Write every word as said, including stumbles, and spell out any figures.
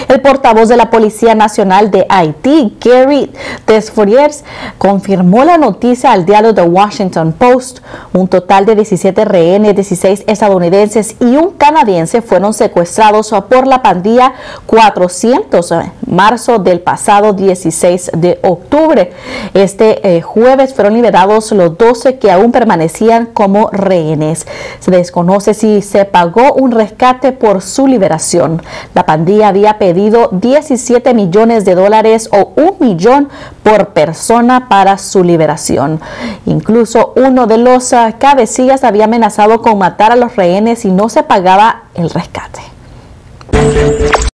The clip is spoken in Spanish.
El portavoz de la Policía Nacional de Haití, Gary Desfouriers, confirmó la noticia al diario The Washington Post. Un total de diecisiete rehenes, dieciséis estadounidenses y un canadiense fueron secuestrados por la pandilla cuatrocientos en marzo del pasado dieciséis de octubre. Este eh, jueves fueron liberados los doce que aún permanecían como rehenes. Se desconoce si se pagó un rescate por su liberación. La pandilla había pedido diecisiete millones de dólares o un millón por persona para su liberación. Incluso uno de los uh, cabecillas había amenazado con matar a los rehenes si no se pagaba el rescate.